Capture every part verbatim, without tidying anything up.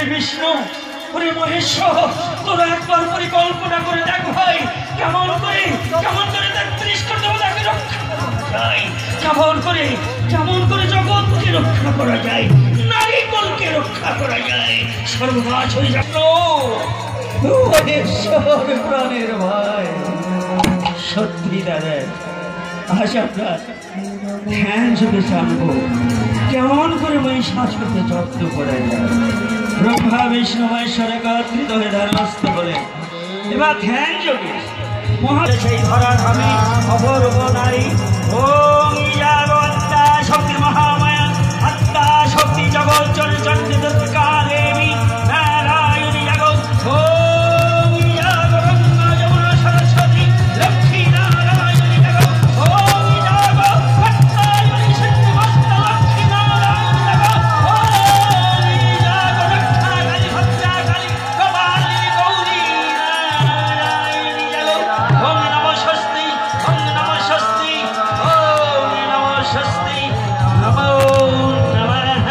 বিষ্ণু ওরে মহেশ্বর তোরা একবার পরিকল্পনা করে দেখ ভাই কেমন করে কেমন করে তেত্রিশ দেবতাকে রক্ষা করা যায় কেমন করে কেমন করে জগৎকে রক্ষা করা যায় নারী কুলকে রক্ষা করা যায় সর্বনাশ হয়ে যাচ্ছ মহেশ্বর প্রাণের ভাই সত্যি দাদা আজ আমরা ধ্যান যোগে জানবো কেমন করে মহিষাসুরকে জব্দ করা যায় ব্রহ্মা বিষ্ণু মহেশ্বর একত্রিত হয়ে ধ্যানস্থ বলে এবার ধ্যান যোগে মহা সেই ধরা ধামে অপূর্ব নারী ওম জাগত্তা শক্তি মহামায়া আত্মা শক্তি জগৎ চন্ডী দুর্গা দেবী নারায়ণী জগৎ ওম জাগরঙ্গা যমুনা সরস্বতী লক্ষ্মী নারায়ণী জগৎ ওম জাগত্তায়ণী শক্তি মস্তা লক্ষ্মী নারায়ণী জগৎ ওম জাগরক্ষা কালী ভদ্রা কালী কপালী গৌরী নারায়ণী জগৎ ওম নমঃ স্বস্তি ওম নমঃ স্বস্তি ওম নমঃ স্বস্তি নমো নমঃ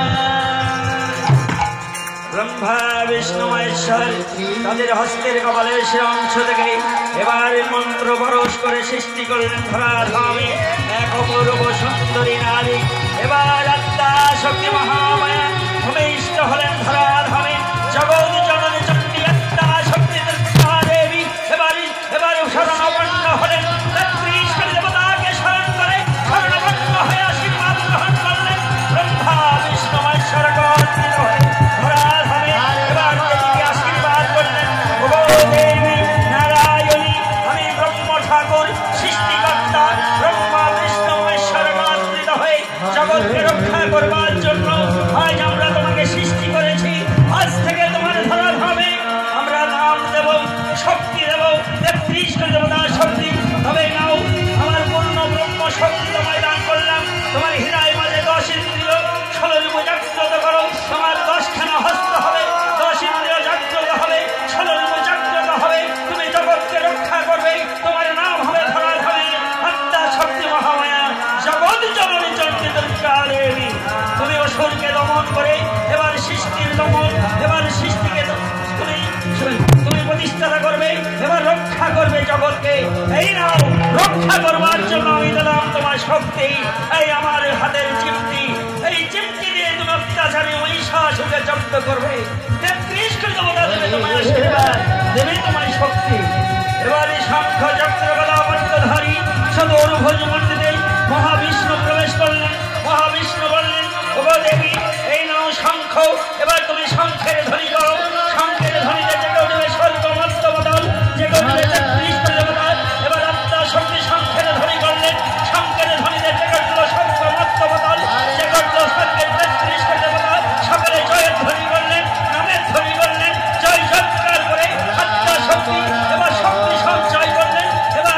ব্রহ্মা বিষ্ণু মহেশ্বর তাদের হস্তের কপালের সে অংশ থেকে এবার মন্ত্র বরস করে সৃষ্টি করলেন ধরাধামে এক অপূর্ব সুন্দরী নারী এবার আত্মা শক্তি মহামায়া ভূমিষ্ঠ হলেন ধরাধামে জগৎ জননী চণ্ডী আত্মা শক্তি দুর্গা দেবী এবার এবার শরণাপন্ন হলেন তেত্রিশ দেবতাকে স্মরণ করে শরণাপন্ন হয়ে আশীর্বাদ গ্রহণ করলেন ব্রহ্মা বিষ্ণু মহেশ্বর একত্রিত হয়ে ধরাধামে এবার দেবীকে আশীর্বাদ করলেন ও দেবী নারায়ণী আমি ব্রহ্ম ঠাকুর সৃষ্টিকর্তা ব্রহ্মা বিষ্ণু মহেশ্বর একত্রিত হয়ে জগৎকে রক্ষা করবার জন্য আজ আমরা তোমাকে সৃষ্টি করেছি আজ থেকে তোমার ধরাধামে আমরা নাম দেব শক্তি দেব তেত্রিশ দেবতার শক্তি তবে নাও আমার পূর্ণ ব্রহ্ম শক্তি তোমায় দান করলাম তোমার হৃদয় মাঝে দশ ইন্দ্রিয় ষোলো রূপ জাগ্রত করো তোমার দশখানা হস্ত হবে দশ ইন্দ্রিয় জাগ্রত হবে ষোলো রূপ জাগ্রত হবে তুমি জগৎকে রক্ষা করবে তোমার নাম হবে ধরাধামে আত্মা শক্তি মহামায়া জগৎ জননী চণ্ডী দুর্গা দেবী তুমি অসুরকে দমন করে এবার সৃষ্টির দমন এবার সৃষ্টিকে তুমি তুমি প্রতিষ্ঠা করবে এবার রক্ষা করবে জগৎকে এই নাও রক্ষা করবার জন্য আমি দিলাম তোমার শক্তি এই আমার হাতের চিমটি এই চিমটি দিয়ে তুমি অত্যাচারী মহিষাসুরকে জব্দ করবে তেত্রিশ দেবতা দেবে তোমার আশীর্বাদ দেবে তোমার শক্তি এবারে শঙ্খ চক্র গদা পদ্মধারী সদৌর্ভুজ মূর্তিতে মহাবিষ্ণু প্রবেশ করলেন মহাবিষ্ণু বললেন ও দেবী এই নাও শঙ্খ এবার তুমি শঙ্খের ধ্বনি করো শঙ্খের ধ্বনিতে জেগে উঠবে স্বর্গ মত্ত বদল জেগে উঠবে তেত্রিশ দেবতা এবার আত্মা শক্তি শঙ্খের ধ্বনি করলেন শঙ্খের ধ্বনিতে জেগে উঠল স্বর্গ মত্ত বদল জেগে উঠল স্বর্গের তেত্রিশ দেবতা সকলে জয়ের ধ্বনি করলেন নামের ধ্বনি করলেন জয় জয়কার করে আত্মা শক্তি এবার শক্তি সঞ্চয় করলেন এবার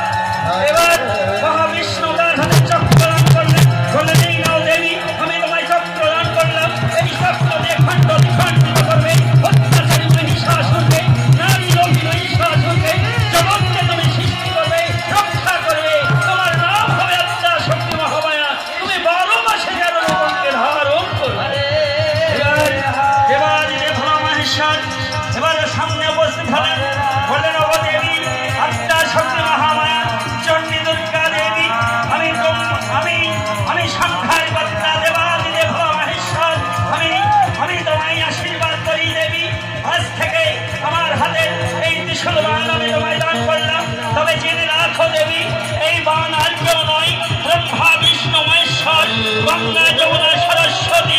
এবার মহাবিষ্ণু তার হাতে চক্র দান করলেন বললেন এই নাও দেবী আমি তোমায় চক্র দান করলাম এই চক্র দিয়ে খণ্ড বিখণ্ডিত করবে অত্যাচারী মহিষাসুরকে নারী লোভী মহিষাসুরকে জগৎকে তুমি সৃষ্টি করবে রক্ষা করবে তোমার নাম হবে আত্মা শক্তি মহামায়া তুমি বারো মাসে যেন রূপকে ধারণ করবে এবার এবার দেবতা মহেশ্বর এবার সামনে উপস্থিত হলেন বললেন ও দেবী আত্মা শক্তি মহামায়া চণ্ডী দুর্গা দেবী আমি আমি আমি সংখ্যায় কর্তা দেবাদি দেবতা মহেশ্বর আমি আমি তোমায় আশীর্বাদ করি দেবী আজ থেকে আমার হাতে এই ত্রিশূল বাণ আমি তোমায় দান করলাম তবে জেনে রাখো দেবী এই বাণ আর কেউ নয় ব্রহ্মা বিষ্ণু মহেশ্বর গঙ্গা যমুনা সরস্বতী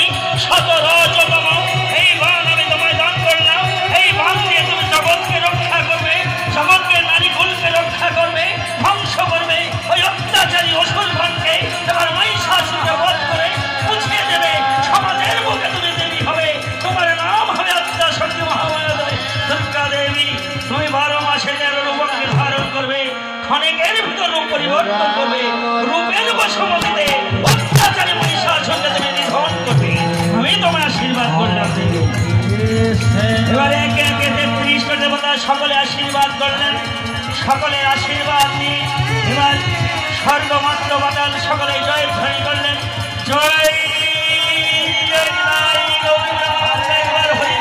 শতরজতম এই বাণ আমি তোমায় দান করলাম এই বাণ দিয়ে তুমি জগৎকে রক্ষা করবে জগৎকে নারী কুলকে রক্ষা করবে ধ্বংস করবে ওই অত্যাচারী অসুরগণকে এবার মহিষাসুরকে বধ করে মুছিয়ে দেবে সমাজের মুখে তুমি দেবী হবে তোমার নাম হবে আত্মা শক্তি মহামায়া দুর্গা দেবী তুমি বারো মাসে যেন রূপকে ধারণ করবে ক্ষণিকের ভিতর রূপ পরিবর্তন করবে রূপের বশবর্তীতে অত্যাচারী মহিষাসুরকে তুমি নিধন করবে আমি তোমায় আশীর্বাদ করলাম দেবী এবারে একে একে তেত্রিশ দেবতা সকলে আশীর্বাদ করলেন সকলের আশীর্বাদ নিয়ে এবার স্বর্গমাত্র বাতাল সকলে জয় ধ্বনি করলেন জয় জয় একবার হরি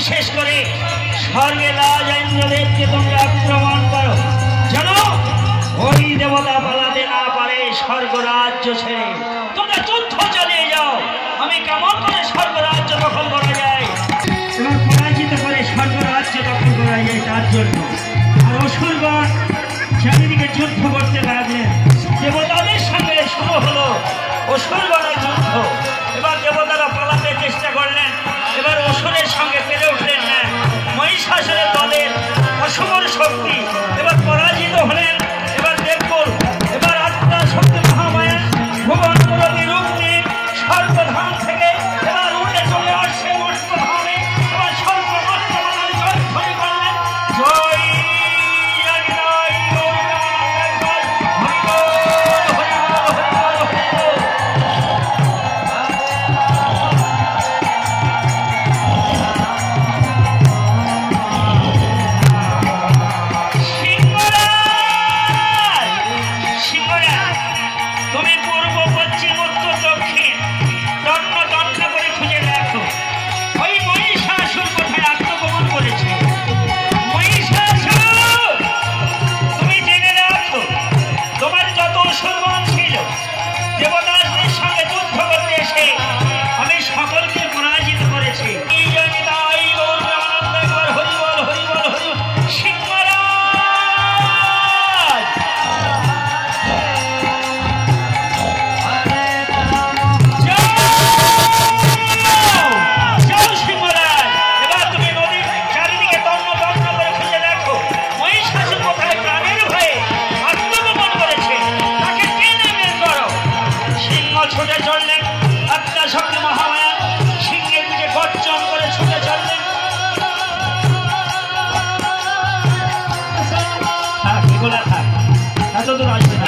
বিশেষ করে স্বর্গে রাজা ইন্দ্রদেবকে তোমরা আক্রমণ করো, যেন ওই দেবতা পালাতে না পারে স্বর্গ রাজ্য ছেড়ে। তোমরা যুদ্ধ চালিয়ে যাও। আমি কেমন করে স্বর্গ রাজ্য দখল করা যায় এবং পরাজিত করে স্বর্গ রাজ্য দখল করা যায় তার জন্য। আর অসুরগণ চারিদিকে যুদ্ধ করতে লাগলেন। দেবতাদের সঙ্গে শুরু হলো অসুরগণের যুদ্ধ। এবার দেবতারা পালাতে চেষ্টা করলেন। এবার অসুরের সঙ্গে পেরে উঠলেন না। মহিষাসুরের দলের অসুর শক্তি এবার পরাজিত হলেন। এবার দেখুন, এবার আত্মা শক্তি মহামায়া ভুবন মুরলী রূপ নিয়ে সর্বধাম থেকে এবার উঠে চলে আসছে মর্তধামে। এবার সর্বমর্তমানের জয়ধ্বনি করলেন, জয় ছুটে চললেন। আত্মা শক্তি মহামায়া সিংহের দিকে গর্জন করে ছুটে চললেন। থাক এগুলা থাক, এত দূর আসবে